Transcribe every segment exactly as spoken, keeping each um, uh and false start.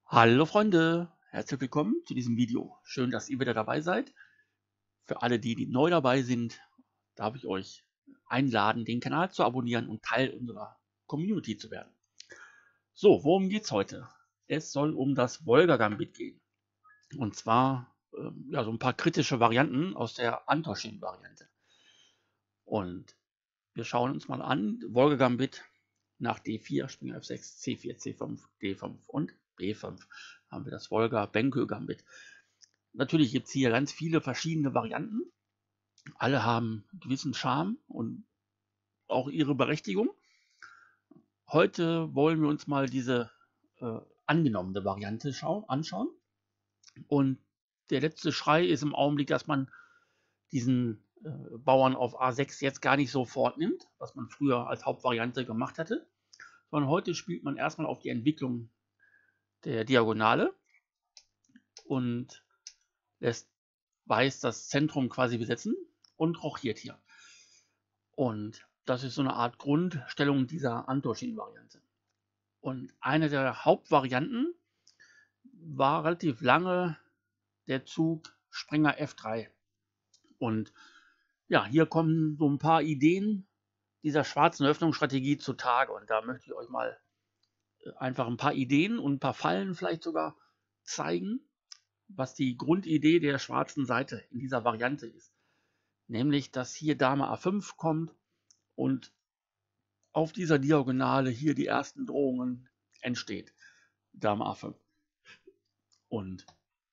Hallo Freunde, herzlich willkommen zu diesem Video. Schön, dass ihr wieder dabei seid. Für alle, die, die neu dabei sind, darf ich euch einladen, den Kanal zu abonnieren und Teil unserer Community zu werden. So, worum geht's heute? Es soll um das Volga Gambit gehen. Und zwar ähm, ja, so ein paar kritische Varianten aus der Antoschin-Variante. Und wir schauen uns mal an, Volga Gambit nach D vier, Springer F sechs, C vier, C fünf, D fünf und B fünf haben wir das Volga Benkö Gambit. Natürlich gibt es hier ganz viele verschiedene Varianten. Alle haben einen gewissen Charme und auch ihre Berechtigung. Heute wollen wir uns mal diese äh, angenommene Variante anschauen. Und der letzte Schrei ist im Augenblick, dass man diesen äh, Bauern auf A sechs jetzt gar nicht sofort nimmt, was man früher als Hauptvariante gemacht hatte, sondern heute spielt man erstmal auf die Entwicklung der Diagonale und lässt Weiß das Zentrum quasi besetzen und rochiert hier. Und das ist so eine Art Grundstellung dieser Antoschin-Variante. Und eine der Hauptvarianten war relativ lange der Zug Springer F drei. Und ja, hier kommen so ein paar Ideen dieser schwarzen Öffnungsstrategie zutage. Und da möchte ich euch mal einfach ein paar Ideen und ein paar Fallen vielleicht sogar zeigen, was die Grundidee der schwarzen Seite in dieser Variante ist. Nämlich, dass hier Dame A fünf kommt und auf dieser Diagonale hier die ersten Drohungen entsteht. Dame A fünf. Und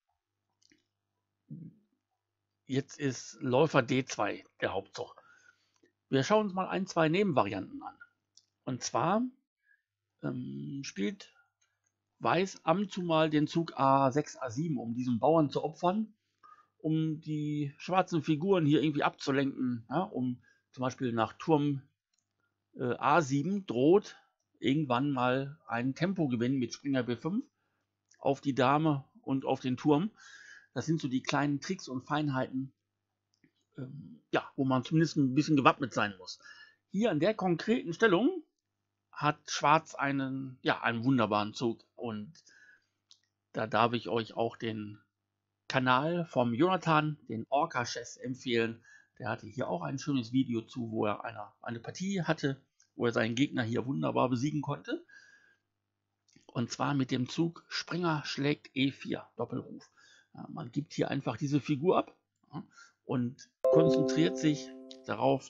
jetzt ist Läufer D zwei der Hauptzug. Wir schauen uns mal ein, zwei Nebenvarianten an. Und zwar ähm, spielt Weiß ab und zu mal den Zug A sechs, A sieben, um diesen Bauern zu opfern, um die schwarzen Figuren hier irgendwie abzulenken, ja, um zum Beispiel nach Turm äh, A sieben droht irgendwann mal ein Tempogewinn mit Springer B fünf auf die Dame und auf den Turm. Das sind so die kleinen Tricks und Feinheiten, ähm, ja, wo man zumindest ein bisschen gewappnet sein muss. Hier an der konkreten Stellung hat Schwarz einen, ja, einen wunderbaren Zug. Und da darf ich euch auch den Kanal vom Jonathan, den Orca Chess, empfehlen. Der hatte hier auch ein schönes Video zu, wo er eine, eine Partie hatte, wo er seinen Gegner hier wunderbar besiegen konnte. Und zwar mit dem Zug Springer schlägt E vier, Doppelruf. Ja, man gibt hier einfach diese Figur ab, ja, und konzentriert sich darauf,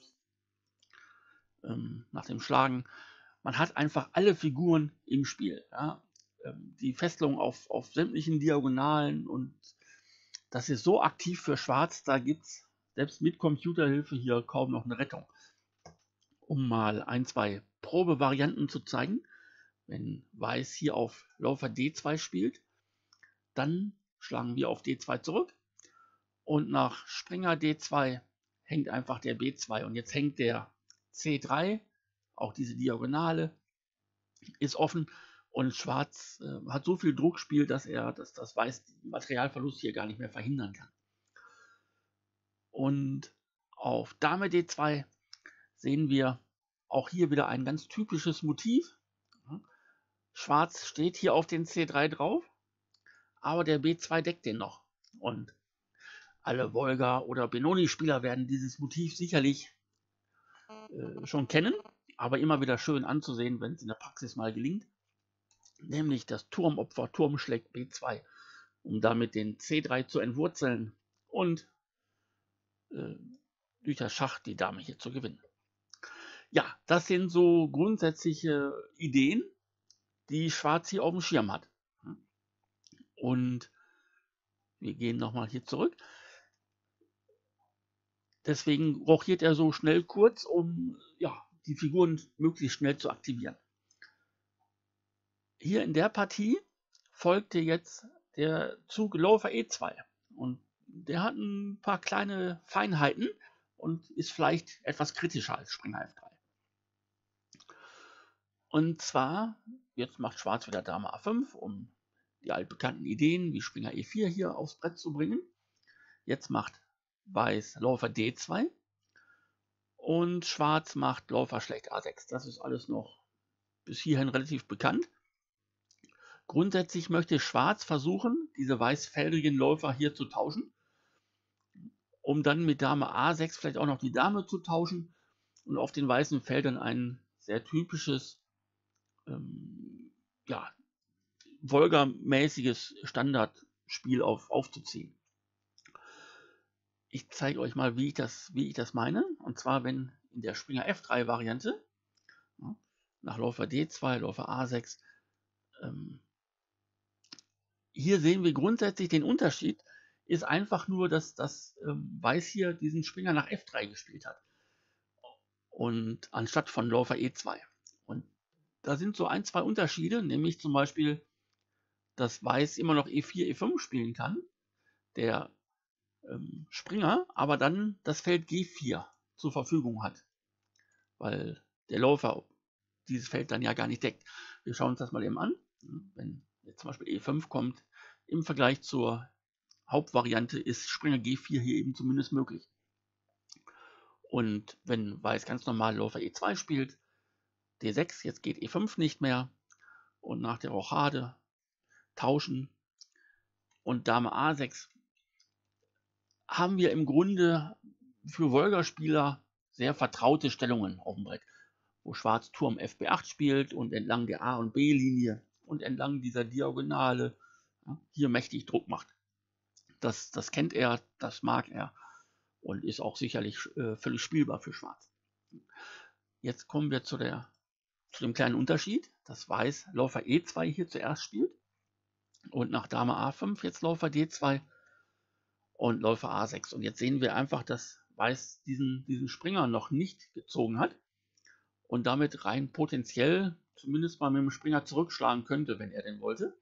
ähm, nach dem Schlagen. Man hat einfach alle Figuren im Spiel. Ja. Ähm, die Fesselung auf, auf sämtlichen Diagonalen, und das ist so aktiv für Schwarz, da gibt es selbst mit Computerhilfe hier kaum noch eine Rettung. Um mal ein, zwei Probevarianten zu zeigen. Wenn Weiß hier auf Läufer D zwei spielt, dann schlagen wir auf D zwei zurück und nach Springer D zwei hängt einfach der B zwei und jetzt hängt der C drei, auch diese Diagonale ist offen und Schwarz äh, hat so viel Druckspiel, dass er dass das Weiß den Materialverlust hier gar nicht mehr verhindern kann. Und auf Dame D zwei sehen wir auch hier wieder ein ganz typisches Motiv. Schwarz steht hier auf den C drei drauf, aber der B zwei deckt den noch. Und alle Volga- oder Benoni-Spieler werden dieses Motiv sicherlich äh, schon kennen, aber immer wieder schön anzusehen, wenn es in der Praxis mal gelingt. Nämlich das Turmopfer Turm schlägt B zwei, um damit den C drei zu entwurzeln und äh, durch das Schach die Dame hier zu gewinnen. Ja, das sind so grundsätzliche Ideen, die Schwarz hier auf dem Schirm hat. Und wir gehen nochmal hier zurück. Deswegen rochiert er so schnell kurz, um ja, die Figuren möglichst schnell zu aktivieren. Hier in der Partie folgte jetzt der Zug Läufer E zwei. Und der hat ein paar kleine Feinheiten und ist vielleicht etwas kritischer als Springer F drei. Und zwar, jetzt macht Schwarz wieder Dame A fünf, um die altbekannten Ideen wie Springer E vier hier aufs Brett zu bringen. Jetzt macht Weiß Läufer D zwei und Schwarz macht Läufer schlägt A sechs. Das ist alles noch bis hierhin relativ bekannt. Grundsätzlich möchte Schwarz versuchen, diese weißfeldrigen Läufer hier zu tauschen, um dann mit Dame A sechs vielleicht auch noch die Dame zu tauschen und auf den weißen Feldern ein sehr typisches, ähm, ja, Wolga-mäßiges Standardspiel auf, aufzuziehen. Ich zeige euch mal, wie ich, das, wie ich das meine. Und zwar, wenn in der Springer F drei Variante, ja, nach Läufer D zwei, Läufer A sechs, ähm, hier sehen wir grundsätzlich den Unterschied, ist einfach nur, dass das ähm, Weiß hier diesen Springer nach F drei gespielt hat. Und anstatt von Läufer E zwei. Und da sind so ein, zwei Unterschiede, nämlich zum Beispiel, dass Weiß immer noch E vier, E fünf spielen kann, der ähm, Springer, aber dann das Feld G vier zur Verfügung hat, weil der Läufer dieses Feld dann ja gar nicht deckt. Wir schauen uns das mal eben an. Wenn jetzt zum Beispiel E fünf kommt, im Vergleich zur Hauptvariante ist Springer G vier hier eben zumindest möglich. Und wenn Weiß ganz normal Läufer E zwei spielt, D sechs, jetzt geht E fünf nicht mehr und nach der Rochade tauschen und Dame A sechs haben wir im Grunde für Wolga-Spieler sehr vertraute Stellungen auf dem Brett, wo Schwarz Turm F B acht spielt und entlang der A- und B-Linie und entlang dieser Diagonale, ja, hier mächtig Druck macht. Das, das kennt er, das mag er und ist auch sicherlich äh, völlig spielbar für Schwarz. Jetzt kommen wir zu, der, zu dem kleinen Unterschied, dass Weiß Läufer E zwei hier zuerst spielt und nach Dame A fünf jetzt Läufer D zwei und Läufer A sechs. Und jetzt sehen wir einfach, dass Weiß diesen, diesen Springer noch nicht gezogen hat und damit rein potenziell zumindest mal mit dem Springer zurückschlagen könnte, wenn er denn wollte.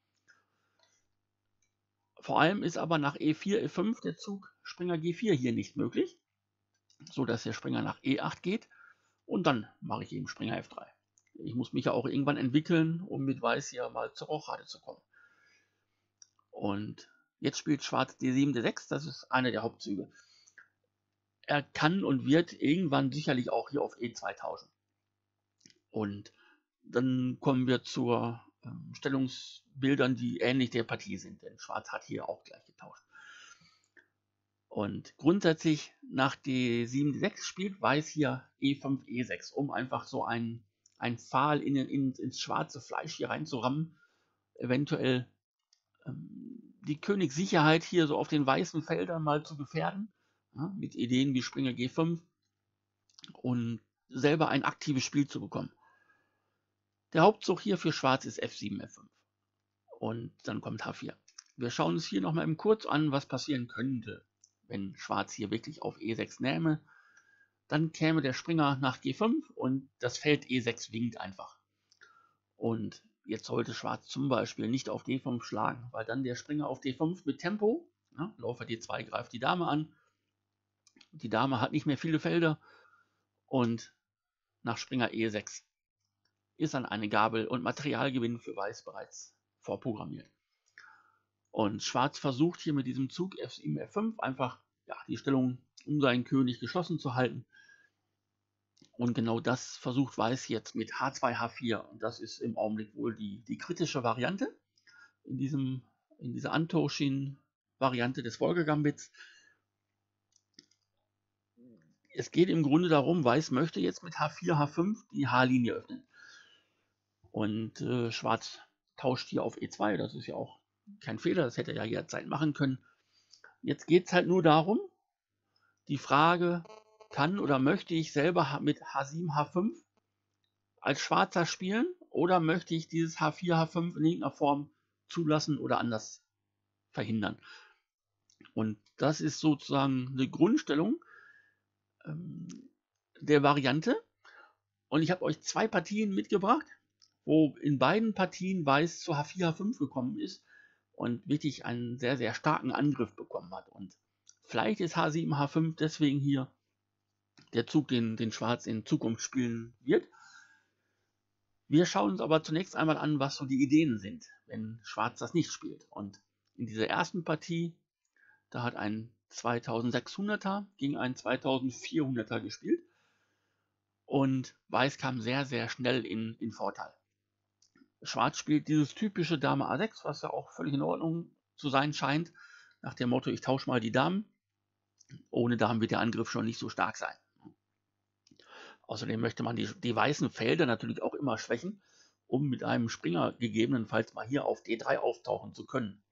Vor allem ist aber nach E vier, E fünf der Zug Springer G vier hier nicht möglich, so dass der Springer nach E acht geht und dann mache ich eben Springer F drei. Ich muss mich ja auch irgendwann entwickeln, um mit Weiß hier mal zur Rochade zu kommen. Und jetzt spielt Schwarz D sieben, D sechs, das ist einer der Hauptzüge. Er kann und wird irgendwann sicherlich auch hier auf E zwei tauschen. Und dann kommen wir zu ähm, Stellungsbildern, die ähnlich der Partie sind, denn Schwarz hat hier auch gleich getauscht. Und grundsätzlich nach D sieben, D sechs spielt Weiß hier E fünf, E sechs, um einfach so einen, einen Pfahl in, in, ins schwarze Fleisch hier reinzurammen, eventuell ähm, die Königssicherheit hier so auf den weißen Feldern mal zu gefährden, ja, mit Ideen wie Springer G fünf und selber ein aktives Spiel zu bekommen. Der Hauptzug hier für Schwarz ist F sieben, F fünf und dann kommt H vier. Wir schauen uns hier nochmal im Kurz an, was passieren könnte, wenn Schwarz hier wirklich auf E sechs nähme. Dann käme der Springer nach G fünf und das Feld E sechs winkt einfach. Und jetzt sollte Schwarz zum Beispiel nicht auf D fünf schlagen, weil dann der Springer auf D fünf mit Tempo, ja, Läufer D zwei greift die Dame an, die Dame hat nicht mehr viele Felder und nach Springer E sechs ist dann eine Gabel und Materialgewinn für Weiß bereits vorprogrammiert. Und Schwarz versucht hier mit diesem Zug F sieben, F fünf einfach ja, die Stellung um seinen König geschlossen zu halten. Und genau das versucht Weiß jetzt mit H zwei, H vier. Und das ist im Augenblick wohl die, die kritische Variante in, diesem, in dieser Antoshin-Variante des Wolga-Gambits. Es geht im Grunde darum, Weiß möchte jetzt mit H vier, H fünf die H-Linie öffnen. Und äh, Schwarz tauscht hier auf E zwei, das ist ja auch kein Fehler, das hätte er ja jederzeit machen können. Jetzt geht es halt nur darum, die Frage, kann oder möchte ich selber mit H sieben, H fünf als Schwarzer spielen oder möchte ich dieses H vier, H fünf in irgendeiner Form zulassen oder anders verhindern? Und das ist sozusagen eine Grundstellung ähm, der Variante. Und ich habe euch zwei Partien mitgebracht, wo in beiden Partien Weiß zu H vier, H fünf gekommen ist und wirklich einen sehr, sehr starken Angriff bekommen hat. Und vielleicht ist H sieben, H fünf deswegen hier der Zug, den, den Schwarz in Zukunft spielen wird. Wir schauen uns aber zunächst einmal an, was so die Ideen sind, wenn Schwarz das nicht spielt. Und in dieser ersten Partie, da hat ein zweitausendsechshunderter gegen einen zweitausendvierhunderter gespielt. Und Weiß kam sehr, sehr schnell in, in Vorteil. Schwarz spielt dieses typische Dame A sechs, was ja auch völlig in Ordnung zu sein scheint, nach dem Motto, ich tausche mal die Damen. Ohne Damen wird der Angriff schon nicht so stark sein. Außerdem möchte man die, die weißen Felder natürlich auch immer schwächen, um mit einem Springer gegebenenfalls mal hier auf D drei auftauchen zu können.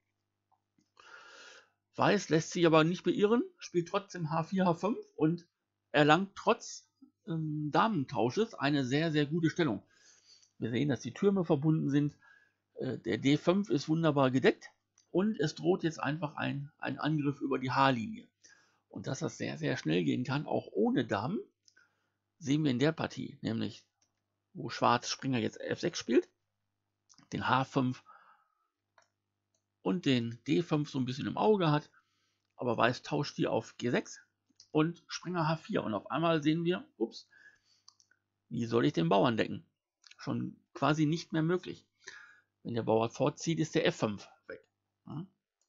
Weiß lässt sich aber nicht beirren, spielt trotzdem H vier, H fünf und erlangt trotz ähm, Damentausches eine sehr, sehr gute Stellung. Wir sehen, dass die Türme verbunden sind. Äh, der D fünf ist wunderbar gedeckt und es droht jetzt einfach ein, ein Angriff über die H-Linie. Und dass das sehr, sehr schnell gehen kann, auch ohne Damen, sehen wir in der Partie, nämlich wo Schwarz Springer jetzt F sechs spielt, den H fünf und den D fünf so ein bisschen im Auge hat, aber Weiß tauscht die auf G sechs und Springer H vier und auf einmal sehen wir, ups, wie soll ich den Bauern decken? Schon quasi nicht mehr möglich. Wenn der Bauer fortzieht, ist der F fünf weg. Ja?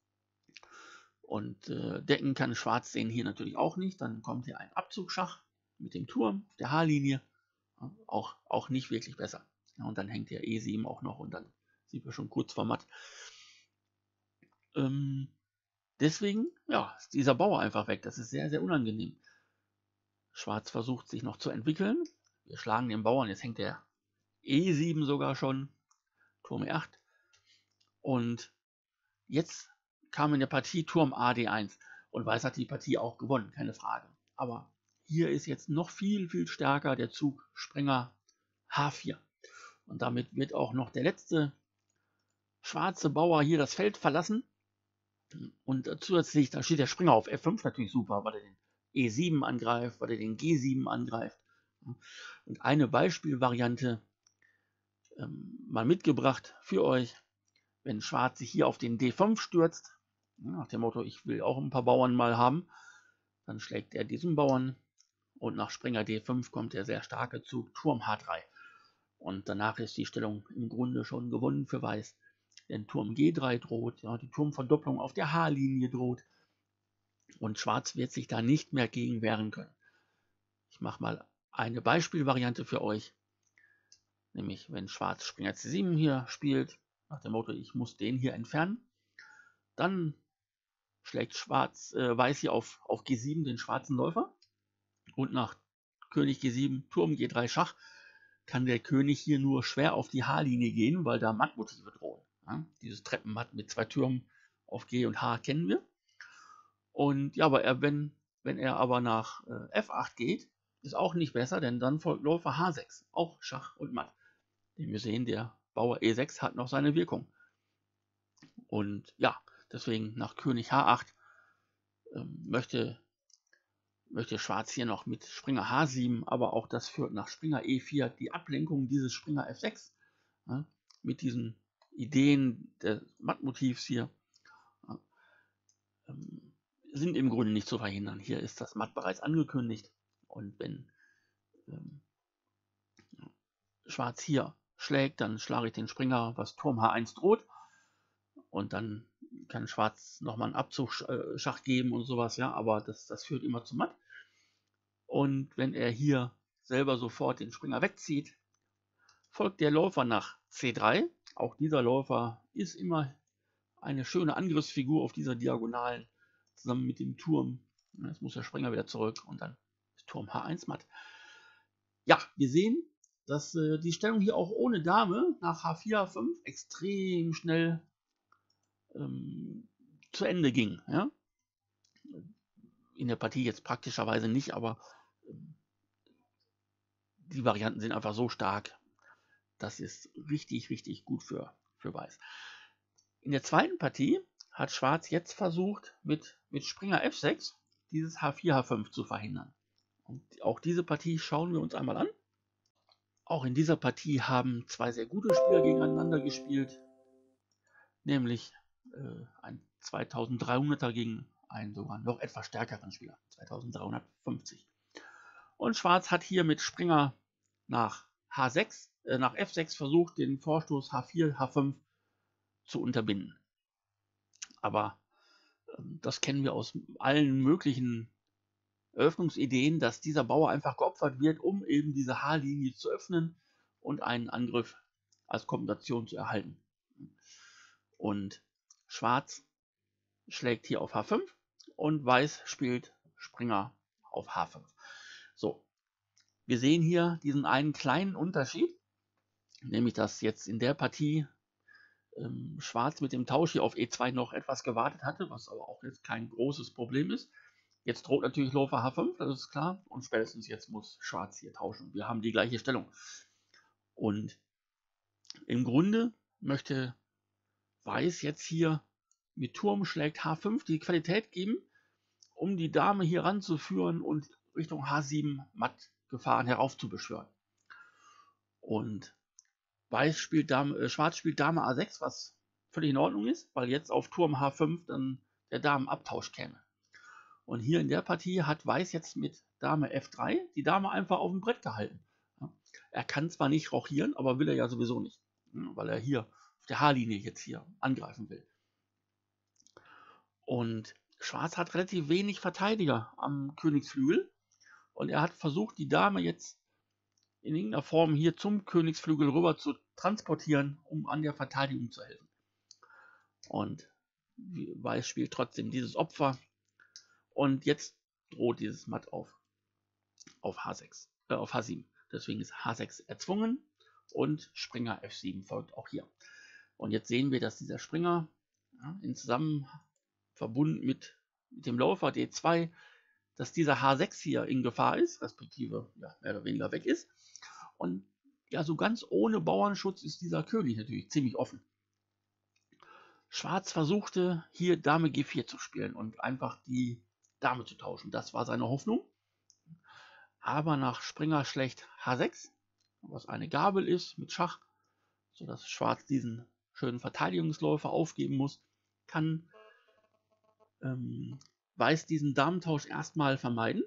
Und äh, decken kann Schwarz den hier natürlich auch nicht. Dann kommt hier ein Abzugschach mit dem Turm auf der H-Linie. Ja, auch, auch nicht wirklich besser. Ja, und dann hängt der E sieben auch noch und dann sind wir schon kurz vor Matt. Ähm, deswegen, ja, ist dieser Bauer einfach weg. Das ist sehr, sehr unangenehm. Schwarz versucht sich noch zu entwickeln. Wir schlagen den Bauern. Jetzt hängt der E sieben sogar schon. Turm E acht. Und jetzt kam in der Partie Turm A D eins. Und Weiß hat die Partie auch gewonnen, keine Frage. Aber hier ist jetzt noch viel, viel stärker der Zug Springer H vier. Und damit wird auch noch der letzte schwarze Bauer hier das Feld verlassen. Und zusätzlich, da steht der Springer auf F fünf natürlich super, weil er den E sieben angreift, weil er den G sieben angreift. Und eine Beispielvariante ähm, mal mitgebracht für euch, wenn Schwarz sich hier auf den D fünf stürzt, nach dem Motto, ich will auch ein paar Bauern mal haben, dann schlägt er diesen Bauern und nach Springer D fünf kommt der sehr starke Zug Turm H drei. Und danach ist die Stellung im Grunde schon gewonnen für Weiß. Denn Turm G drei droht, ja, die Turmverdopplung auf der H-Linie droht. Und Schwarz wird sich da nicht mehr gegen wehren können. Ich mache mal eine Beispielvariante für euch. Nämlich, wenn Schwarz Springer C sieben hier spielt, nach dem Motto, ich muss den hier entfernen, dann schlägt Schwarz, äh, Weiß hier auf, auf G sieben den schwarzen Läufer. Und nach König G sieben, Turm G drei Schach, kann der König hier nur schwer auf die H-Linie gehen, weil da Mattmotive drohen. Ja, dieses Treppenmatt mit zwei Türmen auf G und H kennen wir. Und ja, aber er, wenn, wenn er aber nach äh, F acht geht, ist auch nicht besser, denn dann folgt Läufer H sechs, auch Schach und Matt. Denn wir sehen, der Bauer E sechs hat noch seine Wirkung. Und ja, deswegen nach König H acht ähm, möchte, möchte Schwarz hier noch mit Springer H sieben, aber auch das führt nach Springer E vier, die Ablenkung dieses Springer F sechs, ja, mit diesen Ideen des Mattmotivs hier, ja, ähm, sind im Grunde nicht zu verhindern. Hier ist das Matt bereits angekündigt und wenn ähm, Schwarz hier schlägt, dann schlage ich den Springer, was Turm H eins droht und dann kann Schwarz nochmal einen Abzugschach geben und sowas, ja, aber das, das führt immer zu Matt. Und wenn er hier selber sofort den Springer wegzieht, folgt der Läufer nach C drei. Auch dieser Läufer ist immer eine schöne Angriffsfigur auf dieser Diagonalen, zusammen mit dem Turm. Jetzt muss der Springer wieder zurück und dann ist Turm H eins Matt. Ja, wir sehen, dass äh, die Stellung hier auch ohne Dame nach H vier, H fünf extrem schnell ähm, zu Ende ging. Ja? In der Partie jetzt praktischerweise nicht, aber ähm, die Varianten sind einfach so stark. Das ist richtig, richtig gut für, für Weiß. In der zweiten Partie hat Schwarz jetzt versucht, mit, mit Springer F sechs dieses H vier, H fünf zu verhindern. Und auch diese Partie schauen wir uns einmal an. Auch in dieser Partie haben zwei sehr gute Spieler gegeneinander gespielt, nämlich äh, ein zweitausenddreihunderter gegen einen sogar noch etwas stärkeren Spieler, zweitausenddreihundertfünfzig. Und Schwarz hat hier mit Springer nach H sechs, äh, nach F sechs versucht, den Vorstoß H vier, H fünf zu unterbinden. Aber ähm, das kennen wir aus allen möglichen Eröffnungsideen, dass dieser Bauer einfach geopfert wird, um eben diese H-Linie zu öffnen und einen Angriff als Kombination zu erhalten. Und Schwarz schlägt hier auf H fünf und Weiß spielt Springer auf H fünf. So, wir sehen hier diesen einen kleinen Unterschied, nämlich dass jetzt in der Partie ähm, Schwarz mit dem Tausch hier auf E zwei noch etwas gewartet hatte, was aber auch jetzt kein großes Problem ist. Jetzt droht natürlich Läufer H fünf, das ist klar, und spätestens jetzt muss Schwarz hier tauschen. Wir haben die gleiche Stellung. Und im Grunde möchte Weiß jetzt hier mit Turm schlägt H fünf die Qualität geben, um die Dame hier ranzuführen und Richtung H sieben Mattgefahren heraufzubeschwören. Und Weiß spielt Dame, äh, Schwarz spielt Dame A sechs, was völlig in Ordnung ist, weil jetzt auf Turm H fünf dann der Damenabtausch käme. Und hier in der Partie hat Weiß jetzt mit Dame F drei die Dame einfach auf dem Brett gehalten. Ja. Er kann zwar nicht rochieren, aber will er ja sowieso nicht, weil er hier auf der H-Linie jetzt hier angreifen will. Und Schwarz hat relativ wenig Verteidiger am Königsflügel und er hat versucht, die Dame jetzt in irgendeiner Form hier zum Königsflügel rüber zu transportieren, um an der Verteidigung zu helfen. Und Weiß spielt trotzdem dieses Opfer und jetzt droht dieses Matt auf, auf H sechs, äh, auf H sieben. Deswegen ist H sechs erzwungen und Springer F sieben folgt auch hier. Und jetzt sehen wir, dass dieser Springer ja, in Zusammen verbunden mit, mit dem Läufer D zwei, dass dieser H sechs hier in Gefahr ist, respektive ja, mehr oder weniger weg ist. Und ja, so ganz ohne Bauernschutz ist dieser König natürlich ziemlich offen. Schwarz versuchte hier Dame G vier zu spielen und einfach die Dame zu tauschen. Das war seine Hoffnung. Aber nach Springer schlägt H sechs, was eine Gabel ist mit Schach, sodass Schwarz diesen schönen Verteidigungsläufer aufgeben muss, kann ähm, Weiß diesen Damentausch erstmal vermeiden.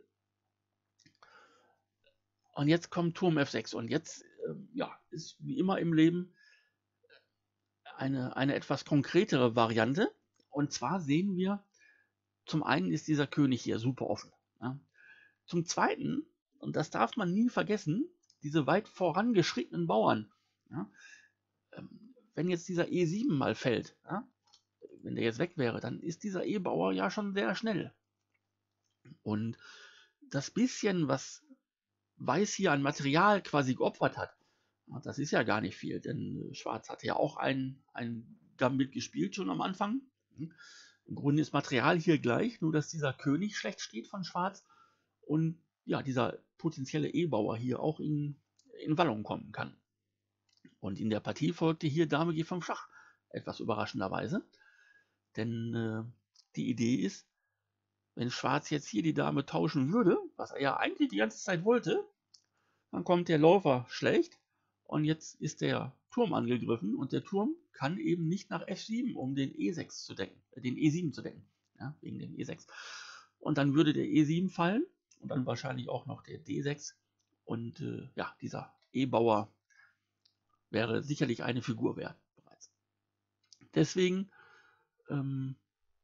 Und jetzt kommt Turm F sechs und jetzt äh, ja, ist wie immer im Leben eine, eine etwas konkretere Variante. Und zwar sehen wir, zum einen ist dieser König hier super offen. Ja. Zum zweiten, und das darf man nie vergessen, diese weit vorangeschrittenen Bauern. Ja, ähm, wenn jetzt dieser E sieben mal fällt, ja, wenn der jetzt weg wäre, dann ist dieser E-Bauer ja schon sehr schnell. Und das bisschen, was Weiß hier an Material quasi geopfert hat, das ist ja gar nicht viel, denn Schwarz hatte ja auch ein, ein Gambit gespielt schon am Anfang. Im Grunde ist Material hier gleich, nur dass dieser König schlecht steht von Schwarz und ja, dieser potenzielle E-Bauer hier auch in, in Wallung kommen kann. Und in der Partie folgte hier Dame G fünf Schach, etwas überraschenderweise, denn äh, die Idee ist, wenn Schwarz jetzt hier die Dame tauschen würde, was er ja eigentlich die ganze Zeit wollte, dann kommt der Läufer schlecht und jetzt ist der Turm angegriffen und der Turm kann eben nicht nach F sieben, um den E sechs zu decken, äh, den E sieben zu decken, ja, wegen dem E sechs. Und dann würde der E sieben fallen und dann wahrscheinlich auch noch der D sechs und äh, ja, dieser E-Bauer wäre sicherlich eine Figur wert bereits. Deswegen ähm,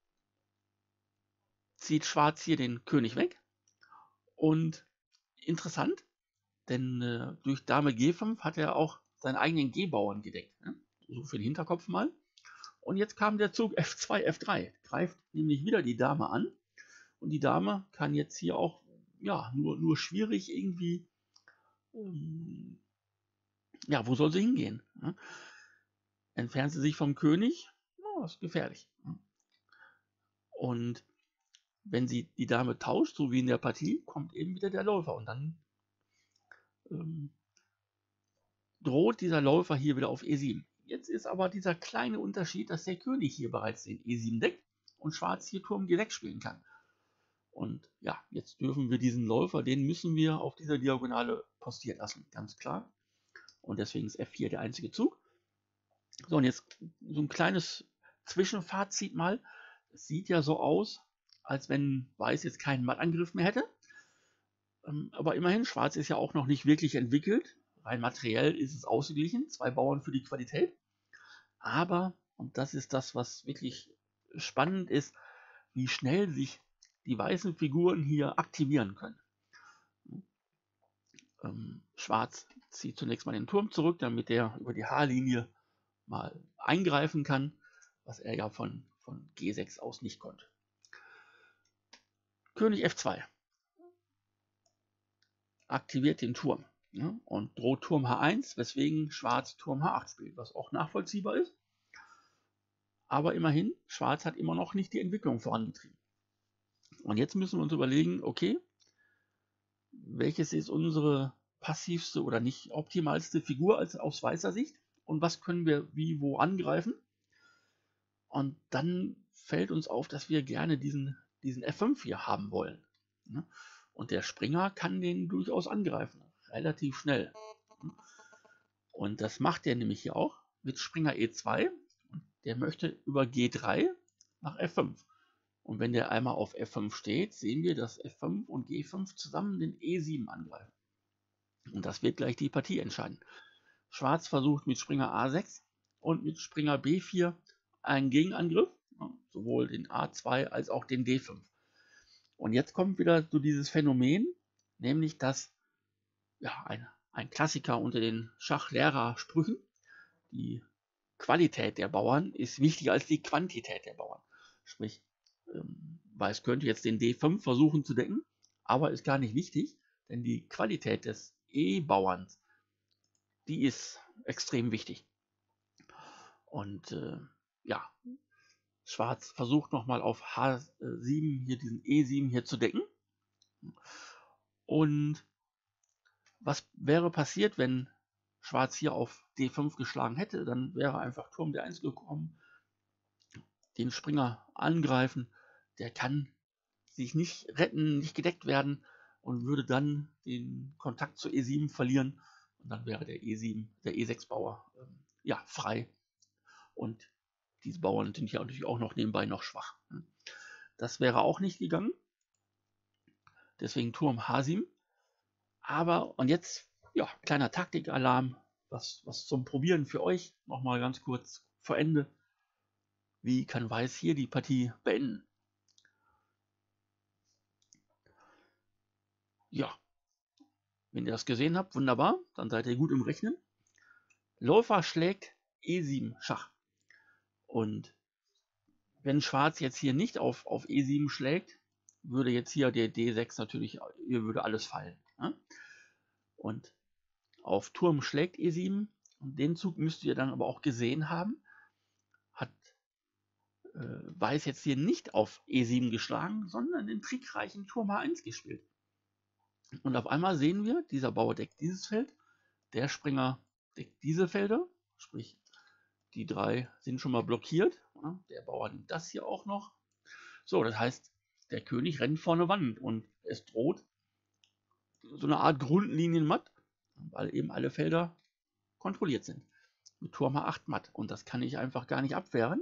zieht Schwarz hier den König weg und interessant, denn äh, durch Dame G fünf hat er auch seinen eigenen G-Bauern gedeckt. Ne? So für den Hinterkopf mal. Und jetzt kam der Zug F zwei, F drei. Greift nämlich wieder die Dame an. Und die Dame kann jetzt hier auch ja, nur, nur schwierig irgendwie. Ähm, ja, wo soll sie hingehen? Ne? Entfernt sie sich vom König? Oh, das ist gefährlich. Ne? Und wenn sie die Dame tauscht, so wie in der Partie, kommt eben wieder der Läufer. Und dann ähm, droht dieser Läufer hier wieder auf E sieben. Jetzt ist aber dieser kleine Unterschied, dass der König hier bereits den E sieben deckt und Schwarz hier Turm G sechs spielen kann. Und ja, jetzt dürfen wir diesen Läufer, den müssen wir auf dieser Diagonale postiert lassen, ganz klar. Und deswegen ist F vier der einzige Zug. So, und jetzt so ein kleines Zwischenfazit mal. Es sieht ja so aus, als wenn Weiß jetzt keinen Mattangriff mehr hätte. Aber immerhin, Schwarz ist ja auch noch nicht wirklich entwickelt. Rein materiell ist es ausgeglichen, zwei Bauern für die Qualität. Aber, und das ist das, was wirklich spannend ist, wie schnell sich die weißen Figuren hier aktivieren können. Ähm, Schwarz zieht zunächst mal den Turm zurück, damit der über die H-Linie mal eingreifen kann, was er ja von, von G sechs aus nicht konnte. König F zwei aktiviert den Turm, ja, und droht Turm H eins, weswegen Schwarz Turm H acht spielt, was auch nachvollziehbar ist. Aber immerhin, Schwarz hat immer noch nicht die Entwicklung vorangetrieben. Und jetzt müssen wir uns überlegen, okay, welches ist unsere passivste oder nicht optimalste Figur als aus weißer Sicht und was können wir wie wo angreifen. Und dann fällt uns auf, dass wir gerne diesen, diesen F fünf hier haben wollen. Und der Springer kann den durchaus angreifen, relativ schnell. Und das macht er nämlich hier auch mit Springer E zwei. Der möchte über G drei nach F fünf. Und wenn der einmal auf F fünf steht, sehen wir, dass F fünf und G fünf zusammen den E sieben angreifen. Und das wird gleich die Partie entscheiden. Schwarz versucht mit Springer A sechs und mit Springer B vier einen Gegenangriff, sowohl den A zwei als auch den D fünf. Und jetzt kommt wieder so dieses Phänomen, nämlich dass ja, ein, ein Klassiker unter den Schachlehrersprüchen, die Qualität der Bauern ist wichtiger als die Quantität der Bauern. Sprich, ähm, Weiß könnte jetzt den D fünf versuchen zu decken, aber ist gar nicht wichtig, denn die Qualität des E-Bauerns, die ist extrem wichtig. Und äh, ja, Schwarz versucht nochmal auf H sieben hier diesen E sieben hier zu decken. Und was wäre passiert, wenn Schwarz hier auf D fünf geschlagen hätte? Dann wäre einfach Turm D eins gekommen, den Springer angreifen. Der kann sich nicht retten, nicht gedeckt werden und würde dann den Kontakt zu E sieben verlieren. Und dann wäre der E sieben, der E sechs Bauer ähm, ja, frei. Und diese Bauern sind ja natürlich auch noch nebenbei noch schwach. Das wäre auch nicht gegangen. Deswegen Turm H sieben. Aber, und jetzt, ja, kleiner Taktikalarm, was, was zum Probieren für euch, nochmal ganz kurz vor Ende. Wie kann Weiß hier die Partie beenden? Ja, wenn ihr das gesehen habt, wunderbar, dann seid ihr gut im Rechnen. Läufer schlägt E sieben Schach. Und wenn Schwarz jetzt hier nicht auf, auf E sieben schlägt, würde jetzt hier der D sechs natürlich, hier würde alles fallen. Ja? Und auf Turm schlägt E sieben, und den Zug müsst ihr dann aber auch gesehen haben, hat äh, Weiß jetzt hier nicht auf E sieben geschlagen, sondern den trickreichen Turm H eins gespielt. Und auf einmal sehen wir, dieser Bauer deckt dieses Feld, der Springer deckt diese Felder, sprich die drei sind schon mal blockiert. Ja? Der Bauer nimmt das hier auch noch. So, das heißt, der König rennt vor eine Wand und es droht so eine Art Grundlinienmatt, weil eben alle Felder kontrolliert sind. Mit Turm H acht matt. Und das kann ich einfach gar nicht abwehren.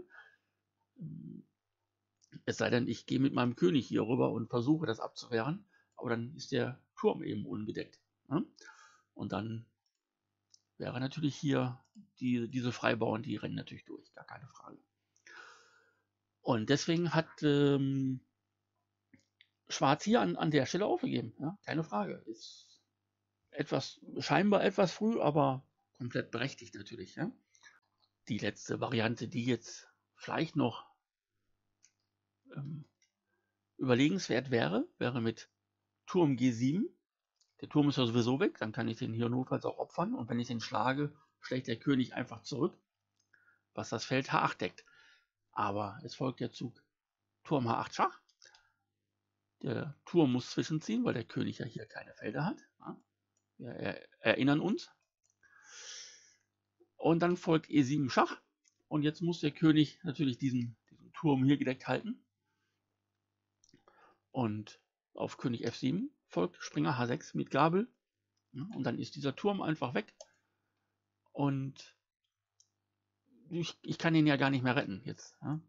Es sei denn, ich gehe mit meinem König hier rüber und versuche das abzuwehren. Aber dann ist der Turm eben ungedeckt. Ja? Und dann wäre natürlich hier die, diese Freibauern, die rennen natürlich durch. Gar keine Frage. Und deswegen hat ähm, Schwarz hier an, an der Stelle aufgegeben. Ja? Keine Frage. Ist etwas, scheinbar etwas früh, aber komplett berechtigt natürlich. Ja? Die letzte Variante, die jetzt vielleicht noch ähm, überlegenswert wäre, wäre mit Turm G sieben. Der Turm ist ja sowieso weg, dann kann ich den hier notfalls auch opfern. Und wenn ich den schlage, schlägt der König einfach zurück, was das Feld H acht deckt. Aber es folgt der Zug Turm H acht Schach. Der Turm muss zwischenziehen, weil der König ja hier keine Felder hat. Ja? Wir erinnern uns. Und dann folgt E sieben Schach. Und jetzt muss der König natürlich diesen, diesen Turm hier gedeckt halten. Und auf König F sieben folgt Springer H sechs mit Gabel. Und dann ist dieser Turm einfach weg. Und ich, ich kann ihn ja gar nicht mehr retten jetzt. Ja?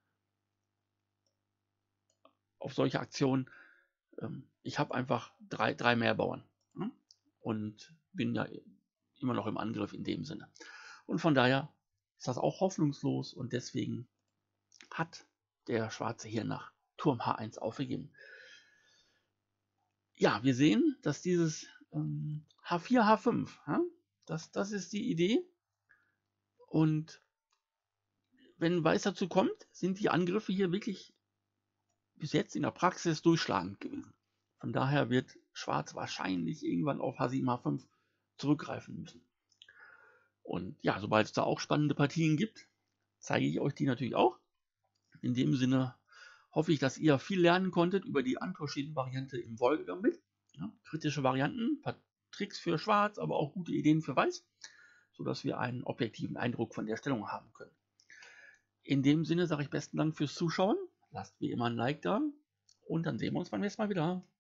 Auf solche Aktionen. Ähm, ich habe einfach drei, drei mehr Bauern. Ja? Und bin ja immer noch im Angriff in dem Sinne. Und von daher ist das auch hoffnungslos. Und deswegen hat der Schwarze hier nach Turm H eins aufgegeben. Ja, wir sehen, dass dieses ähm, H vier, H fünf, ja, Das, das ist die Idee. Und wenn Weiß dazu kommt, sind die Angriffe hier wirklich bis jetzt in der Praxis durchschlagend gewesen. Von daher wird Schwarz wahrscheinlich irgendwann auf H sieben, H fünf zurückgreifen müssen. Und ja, sobald es da auch spannende Partien gibt, zeige ich euch die natürlich auch. In dem Sinne hoffe ich, dass ihr viel lernen konntet über die Antoschin-Variante im Wolke-Gambit. Ja, kritische Varianten, ein paar Tricks für Schwarz, aber auch gute Ideen für Weiß, sodass wir einen objektiven Eindruck von der Stellung haben können. In dem Sinne sage ich besten Dank fürs Zuschauen. Lasst wie immer ein Like da und dann sehen wir uns beim nächsten Mal wieder.